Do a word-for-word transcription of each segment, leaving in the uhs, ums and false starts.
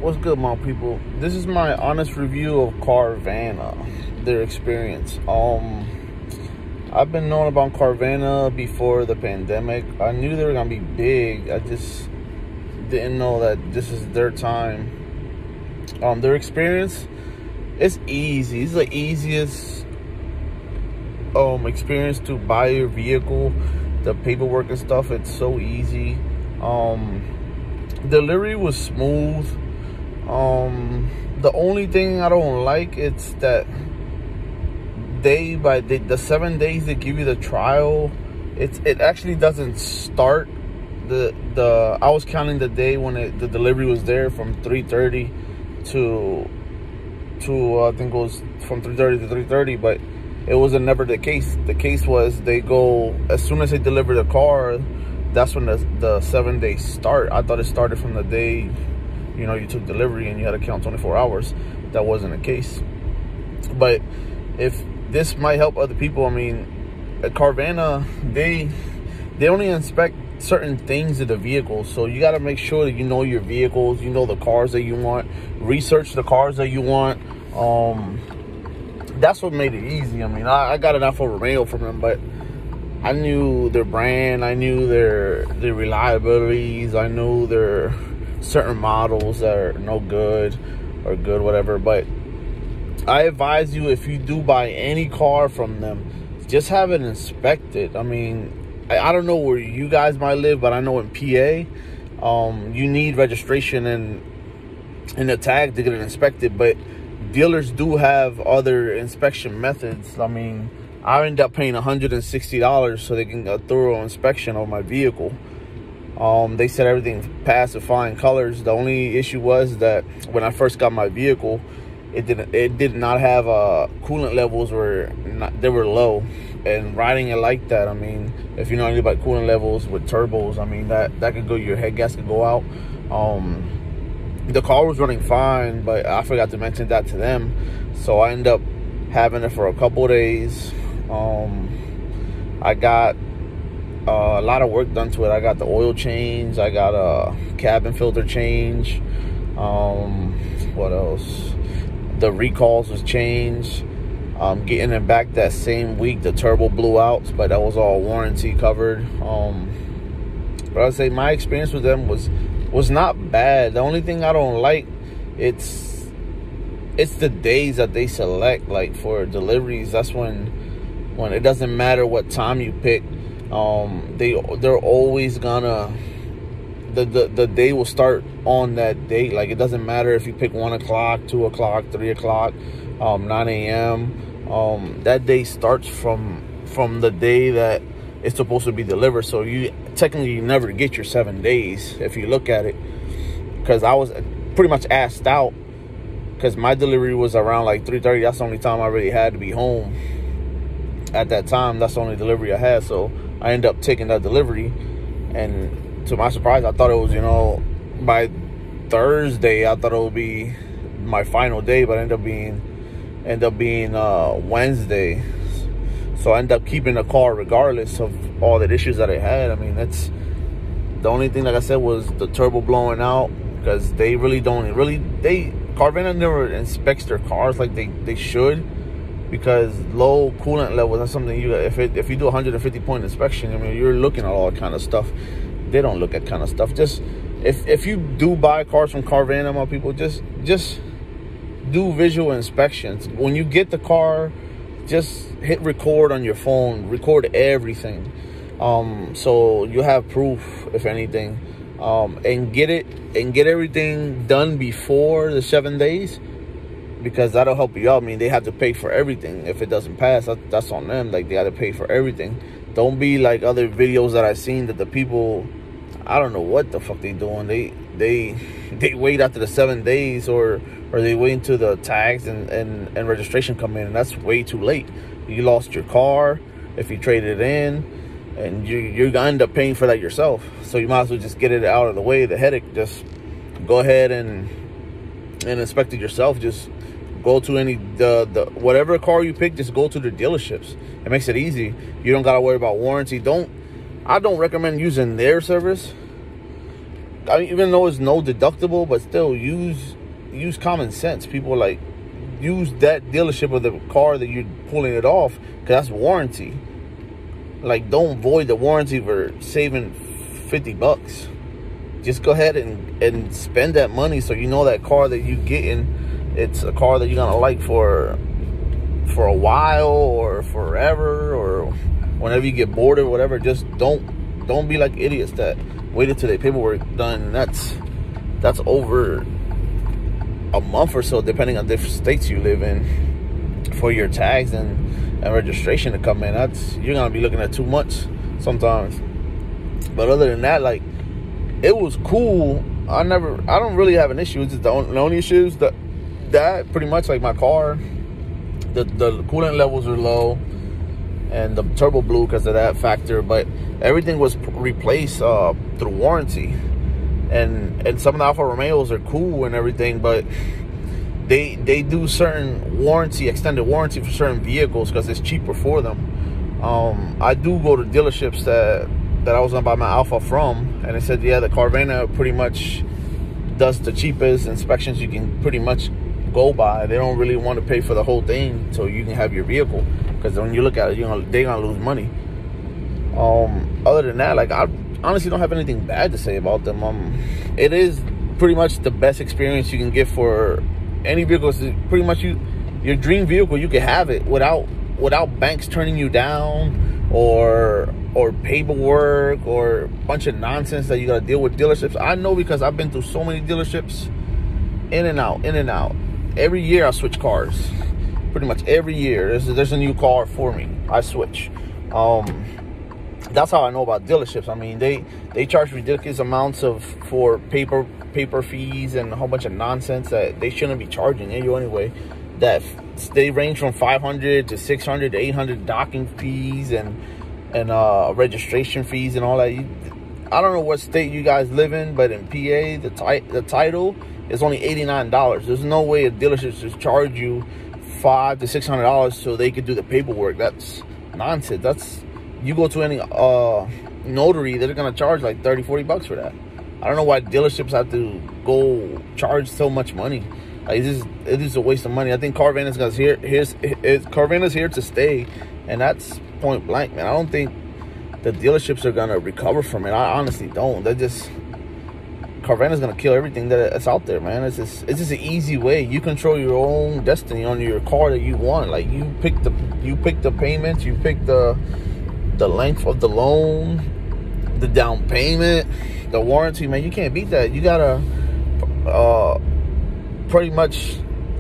What's good, my people? This is my honest review of Carvana, their experience. Um, I've been knowing about Carvana before the pandemic. I knew they were gonna be big. I just didn't know that this is their time. Um, their experience, it's easy. It's the easiest um experience to buy your vehicle. The paperwork and stuff, it's so easy. Um, delivery was smooth. Um, the only thing I don't like, it's that day by day, the seven days they give you the trial, it's it actually doesn't start. The the I was counting the day when it, the delivery was there from three thirty to to uh, I think it was from three thirty to three thirty, but it was never the case. The case was they go as soon as they deliver the car. That's when the the seven days start. I thought it started from the day, you know, you took delivery and you had to count twenty-four hours. That wasn't the case. But if this might help other people, I mean, at Carvana, they they only inspect certain things of the vehicle. So you got to make sure that you know your vehicles, you know the cars that you want, research the cars that you want. Um, that's what made it easy. I mean, I, I got an Alfa Romeo from them, but I knew their brand, I knew their their reliabilities, I knew their certain models that are no good or good, whatever. But I advise you, if you do buy any car from them, just have it inspected. I mean, I, I don't know where you guys might live, but I know in P A, um, you need registration and and a tag to get it inspected. But dealers do have other inspection methods. I mean, I ended up paying one hundred sixty dollars so they can get a thorough inspection of my vehicle. Um, they said everything passed with flying colors. The only issue was that when I first got my vehicle, it didn't it did not have uh, coolant levels were not, they were low. And riding it like that, I mean, if you know anything about coolant levels with turbos, I mean, that that could go, your head gas could go out. Um, the car was running fine, but I forgot to mention that to them, so I ended up having it for a couple of days. Um, I got uh, a lot of work done to it. I got the oil change. I got a cabin filter change. Um, what else? The recalls was changed. Um, getting it back that same week, the turbo blew out, but that was all warranty covered. Um, but I'd say my experience with them was was not bad. The only thing I don't like, it's it's the days that they select, like for deliveries. That's when when it doesn't matter what time you pick. Um, they they're always gonna the, the the day will start on that date. Like, it doesn't matter if you pick one o'clock, two o'clock, three o'clock, um, nine a m Um, that day starts from from the day that it's supposed to be delivered. So you technically you never get your seven days if you look at it. Because I was pretty much asked out, because my delivery was around like three thirty. That's the only time I really had to be home at that time. That's the only delivery I had. So I ended up taking that delivery, and to my surprise, I thought it was, you know, by Thursday, I thought it would be my final day, but it ended up being ended up being uh, Wednesday. So I ended up keeping the car regardless of all the issues that I had. I mean, that's the only thing, like I said, was the turbo blowing out, because they really don't really they Carvana never inspects their cars like they they should, because low coolant levels, that's something you if it, if you do a one hundred fifty point inspection, I mean, you're looking at all kind of stuff. They don't look at kind of stuff. Just if if you do buy cars from Carvana, my people, just just do visual inspections. When you get the car, just hit record on your phone, record everything, um so you have proof, if anything, um and get it and get everything done before the seven days, because that'll help you out. I mean, they have to pay for everything. If it doesn't pass, that, that's on them. Like, they got to pay for everything. Don't be like other videos that I've seen that the people, I don't know what the fuck they doing. They they they wait after the seven days, or or they wait until the tags and, and, and registration come in, and that's way too late. You lost your car if you traded it in, and you, you're going to end up paying for that yourself. So you might as well just get it out of the way, the headache. Just go ahead and and inspect it yourself. Just go to any, the, the whatever car you pick, just go to the dealerships. It makes it easy. You don't got to worry about warranty. Don't, I don't recommend using their service. I mean, even though it's no deductible, but still use use common sense. People like use that dealership of the car that you're pulling it off, because that's warranty. Like, don't void the warranty for saving fifty bucks. Just go ahead and, and spend that money, so you know that car that you getting, it's a car that you're gonna like for for a while or forever, or whenever you get bored or whatever. Just don't don't be like idiots that waited till their paperwork done. And that's that's over a month or so, depending on different states you live in, for your tags and, and registration to come in. That's, you're gonna be looking at two months sometimes. But other than that, like, it was cool. I never, I don't really have an issue. It's just the only, the only issues that that pretty much, like, my car, the the coolant levels are low, and the turbo blew because of that factor. But everything was replaced uh, through warranty, and and some of the Alfa Romeos are cool and everything, but they they do certain warranty, extended warranty for certain vehicles because it's cheaper for them. Um, I do go to dealerships that that I was gonna buy my Alfa from, and they said, yeah, the Carvana pretty much does the cheapest inspections you can pretty much go by. They don't really want to pay for the whole thing so you can have your vehicle, because when you look at it, you know, they're gonna lose money. Um, other than that, like, I honestly don't have anything bad to say about them. Um, it is pretty much the best experience you can get for any vehicle. It's pretty much you, your dream vehicle. You can have it without without banks turning you down, or or paperwork, or a bunch of nonsense that you gotta deal with dealerships. I know, because I've been through so many dealerships, in and out, in and out. Every year I switch cars. Pretty much every year there's, there's a new car for me. I switch. Um, that's how I know about dealerships. I mean, they they charge ridiculous amounts of for paper paper fees and a whole bunch of nonsense that they shouldn't be charging you anyway. That they range from five hundred to six hundred to eight hundred docking fees and and uh, registration fees and all that. You, I don't know what state you guys live in, but in P A, the ti the title is only eighty-nine dollars. There's no way a dealership should charge you five to six hundred dollars so they could do the paperwork. That's nonsense. That's, you go to any uh, notary, they're gonna charge like thirty, forty bucks for that. I don't know why dealerships have to go charge so much money. Like, it is, it is a waste of money. I think Carvana's gonna here. Here's it, Carvana's here to stay, and that's point blank, man. I don't think the dealerships are gonna recover from it. I honestly don't. They're just, Carvana's gonna kill everything that's out there, man. It's just, it's just an easy way. You control your own destiny on your car that you want. Like, you pick the, you pick the payments, you pick the, the length of the loan, the down payment, the warranty. Man, you can't beat that. You gotta, uh, pretty much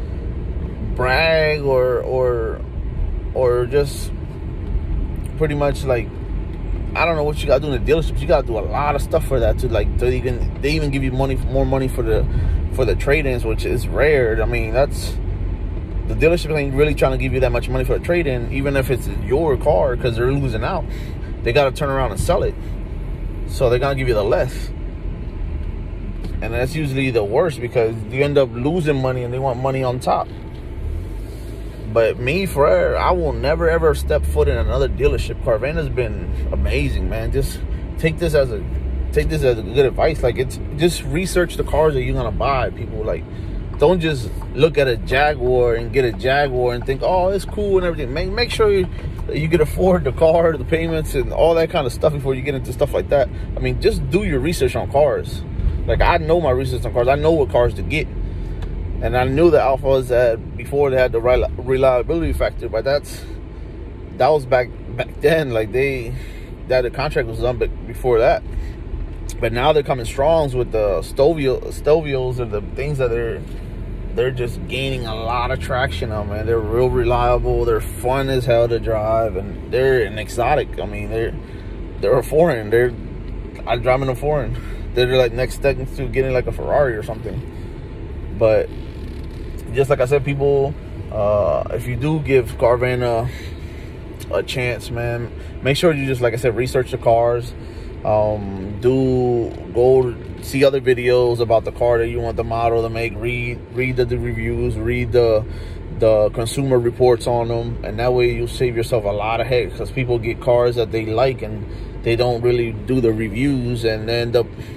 brag or or or just pretty much, like, I don't know what you gotta do in the dealerships. You gotta do a lot of stuff for that, to like to even they even give you money, more money for the for the trade-ins, which is rare. I mean, that's, the dealership ain't really trying to give you that much money for a trade-in, even if it's your car, because they're losing out. They gotta turn around and sell it, so they're gonna give you the less. And that's usually the worst, because you end up losing money and they want money on top. But me, forever, I will never ever step foot in another dealership. Carvana's been amazing, man. Just take this as a take this as a good advice. Like, it's just research the cars that you're gonna buy, people. Like, don't just look at a Jaguar and get a Jaguar and think, oh, it's cool and everything. Make make sure you you can afford the car, the payments, and all that kind of stuff before you get into stuff like that. I mean, just do your research on cars. Like, I know my research on cars. I know what cars to get. And I knew the Alphas had, before they had the reliability factor, but that's, that was back back then. Like, they, that the contract was done, but before that. But now they're coming strongs with the Stelvio, Stelvios, and the things that they're, they're just gaining a lot of traction on, man. They're real reliable. They're fun as hell to drive, and they're an exotic. I mean, they're, they're a foreign. They're, I'm driving a foreign. They're like next step to getting like a Ferrari or something. But just like I said, people, uh, if you do give Carvana a chance, man, make sure you just, like I said, research the cars. Um, do go see other videos about the car that you want the model to make. Read read the, the reviews. Read the the consumer reports on them, and that way you'll save yourself a lot of headaches, because people get cars that they like and they don't really do the reviews, and they end up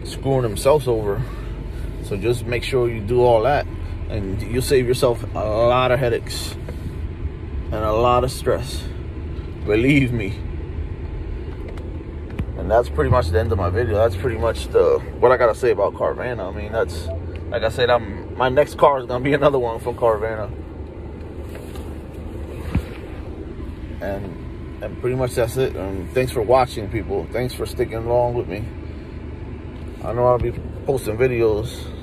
screwing themselves over. So just make sure you do all that, and you'll save yourself a lot of headaches and a lot of stress. Believe me. And that's pretty much the end of my video. That's pretty much the what I gotta say about Carvana. I mean, that's, like I said, I'm my next car is gonna be another one from Carvana. And and pretty much that's it. And thanks for watching, people. Thanks for sticking along with me. I know I'll be posting videos